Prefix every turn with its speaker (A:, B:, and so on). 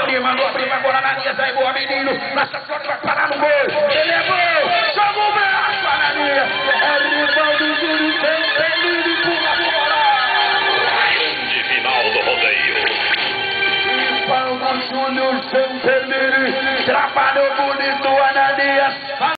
A: ali, mandou a prima agora na linha, sai boa, menino. Nossa sorte vai parar no gol. Ele é gol. Joga o braço na linha. É Rivaldo Júnior Santelli, pula a bola.
B: Grande final do rodeio.
A: Rivaldo Júnior Santelli trabalhou bonito, Ananias.